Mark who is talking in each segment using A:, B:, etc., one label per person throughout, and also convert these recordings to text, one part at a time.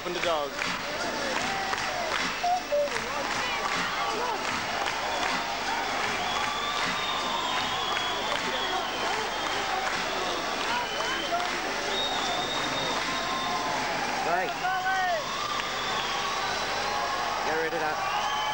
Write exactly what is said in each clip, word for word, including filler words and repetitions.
A: open the doors.
B: Right. Get rid of that.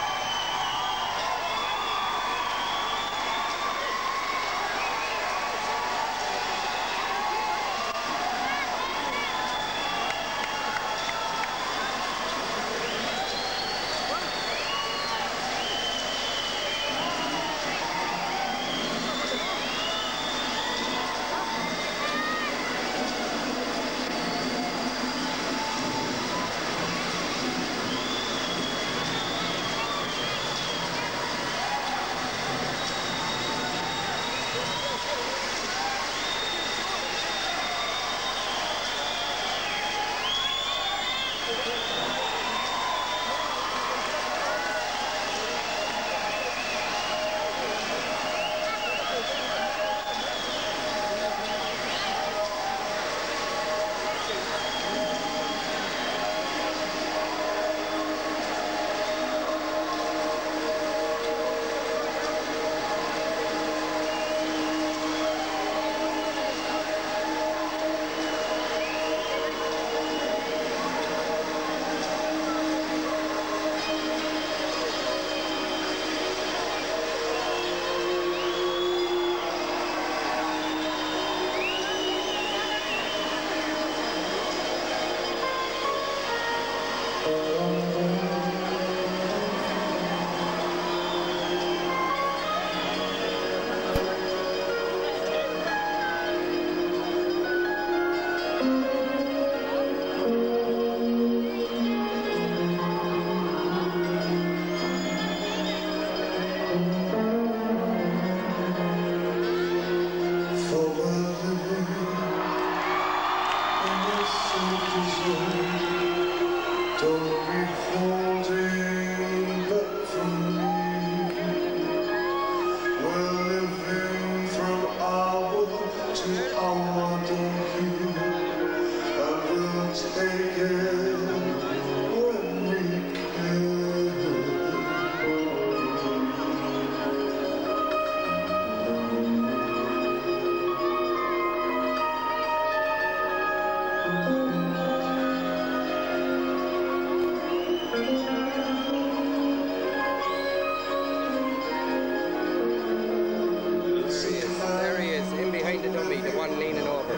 B: There he is, in behind the dummy, the one leaning over.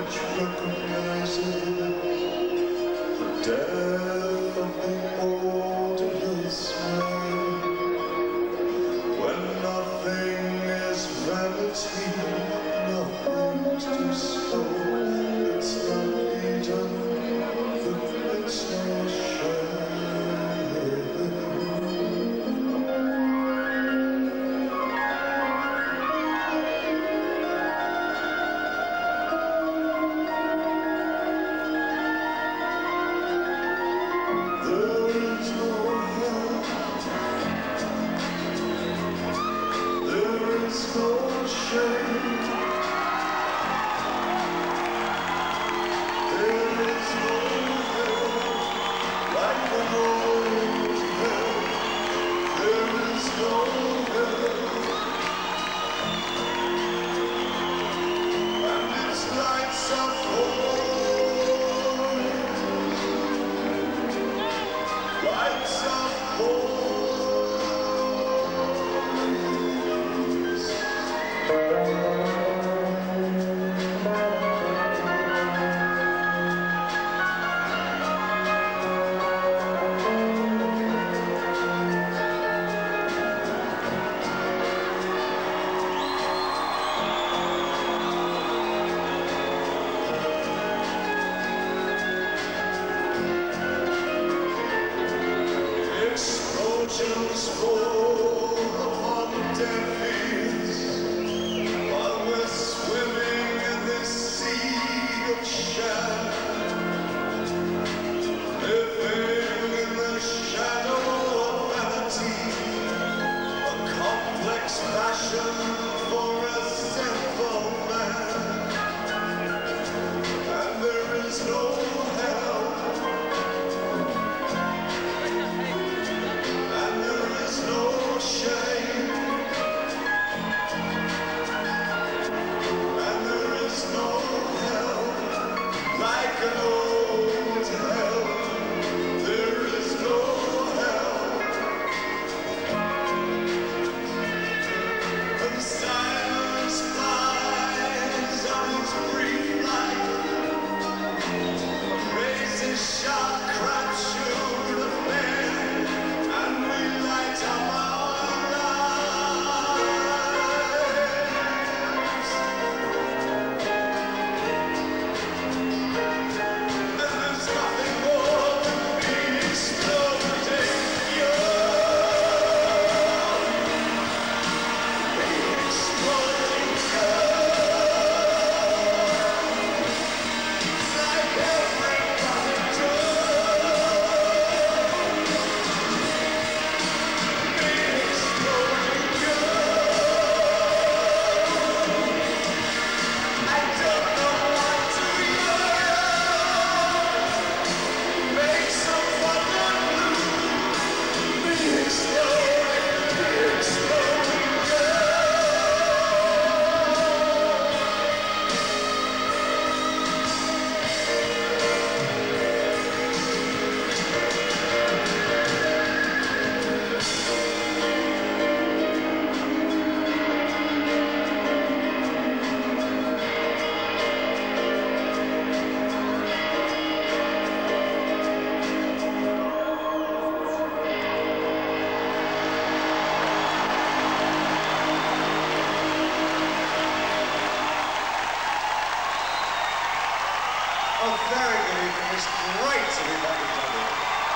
C: The death of the old hillside, when nothing is vanity, nothing to store. It's not Eden, it's no shame. There is no hell very good evening. It's great to be back in Dublin.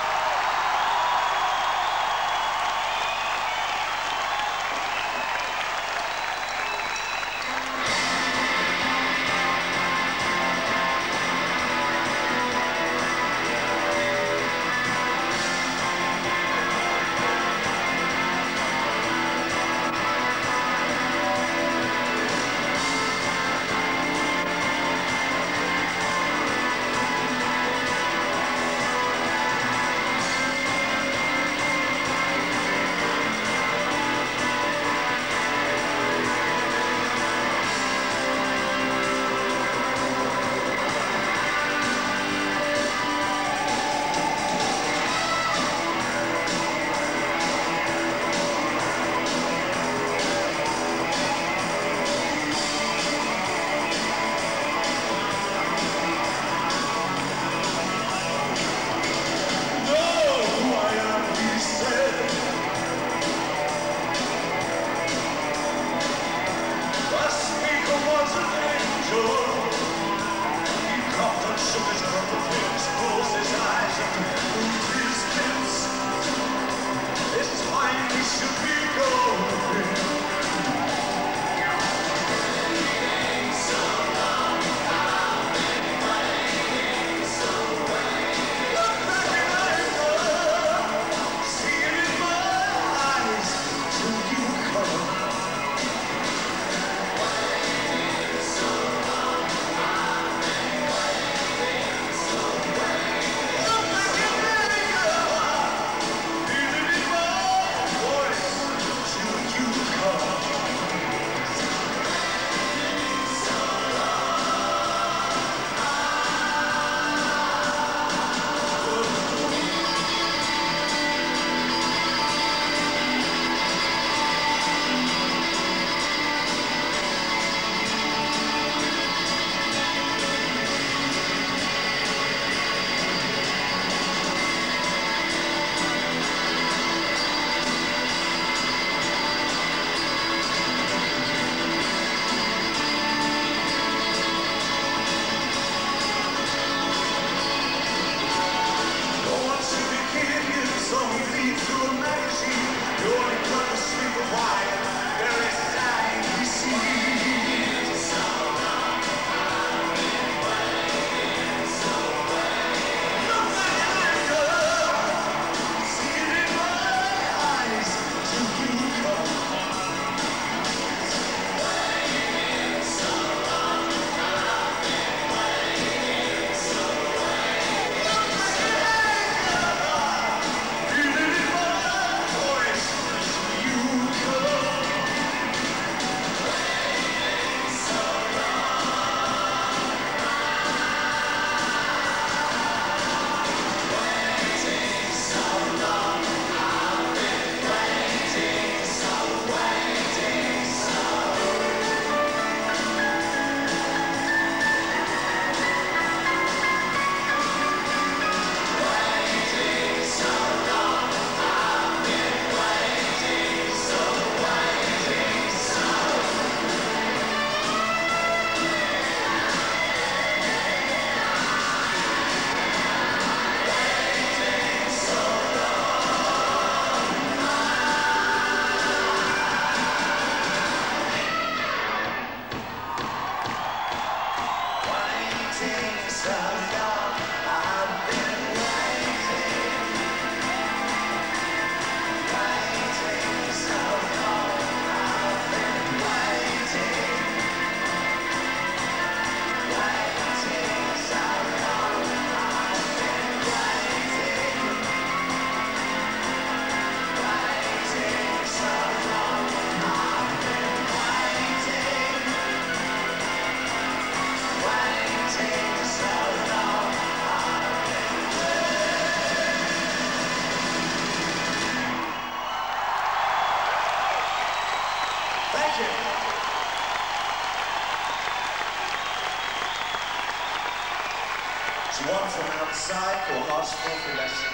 A: One from outside for Heart's Filthy Lesson.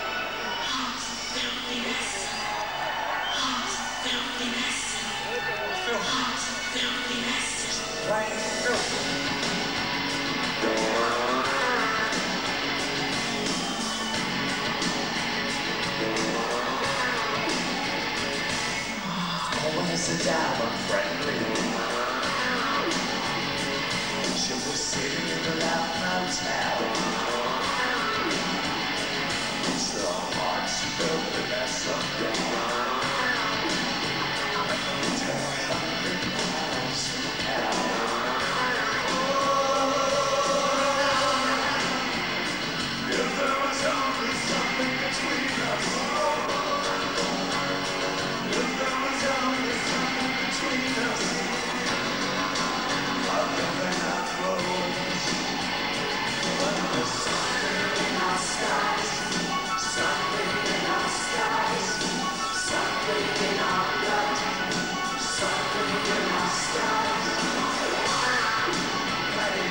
D: Heart's Filthy Lesson. Heart's Filthy Lesson.
A: down unfriendly. She was sitting in the loud motel. So hearts filled with that something. Ten hundred miles from hell. If there was only something between us. If there was only something between us. Other than our clothes. But there's something in our skies. Something in our skies. Something in our blood. Something in our skies. Daddy.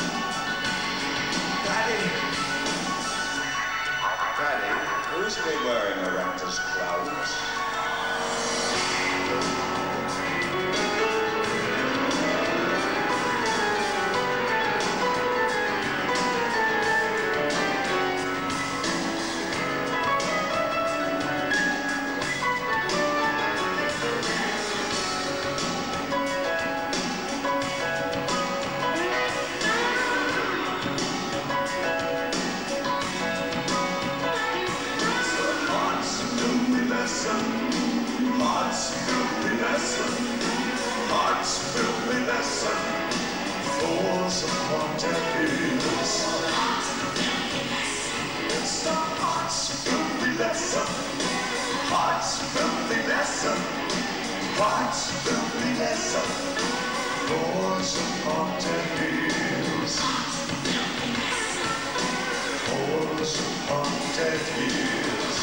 A: Daddy. Daddy, who's been wearing Miranda's clothes? Hearts filthy lesson, hearts filthy lesson, falls upon deaf ears. It's the hearts filthy lesson, hearts filthy lesson, hearts filthy lesson, falls upon deaf ears. Falls upon deaf ears.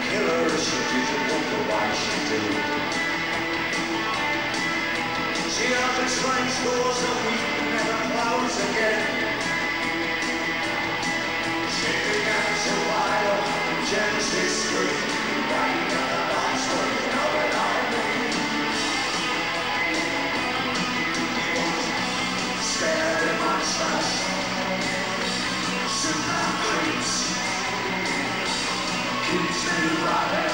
C: killer as she did and walk away she did. She opened strange doors that we could never close again. She began to wail and Genesis screamed, waiting at the lights for you know what I mean. Scary monsters, super creeps, keeps me running,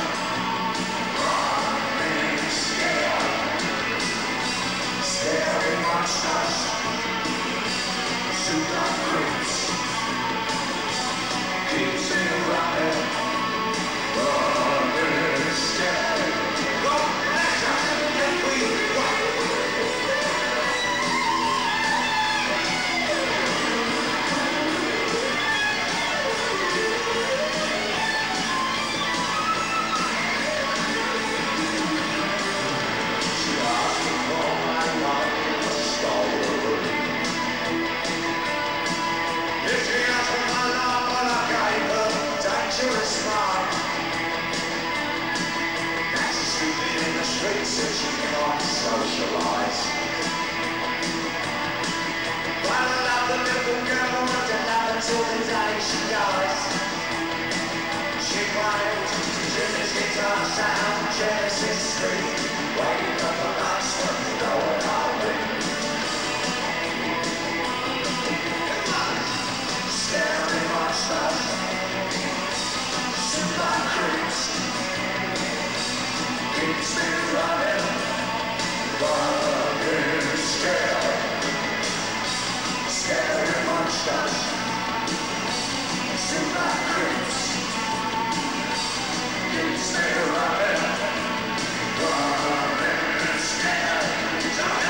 C: running scared. Scary monsters, super creeps, keeps me running, running scared. Go, let's have a good week. Streets that you can't socialise. Well, I love the little girl, want to love until the day she dies. She wailed, Jimmy's guitar sound, Genesis Street, waiting for the lights when you know what I mean. Scary monsters, super creeps, keeps me running, running scared. Scary monsters, super creeps, keeps me running, running scared.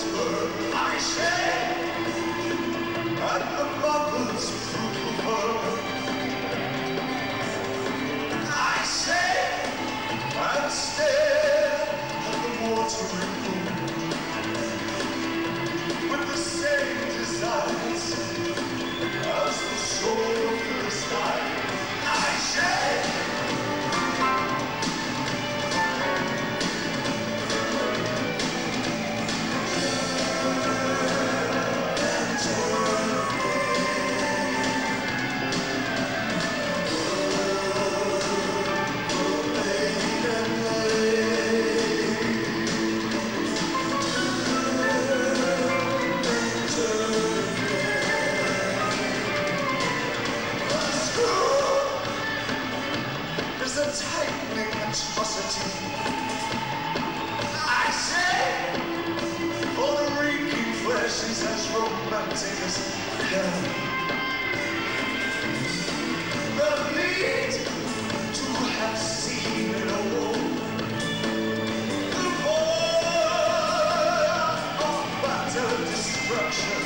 C: iceberg. I say, at the mother's fruitful heart. I say, and stare at the watery pool with the same desires as the soul of the sky. I say, is a tightening atrocity. I say, for the reeking flesh is as romantic as hell. The need to have seen it all. The void of battered destruction.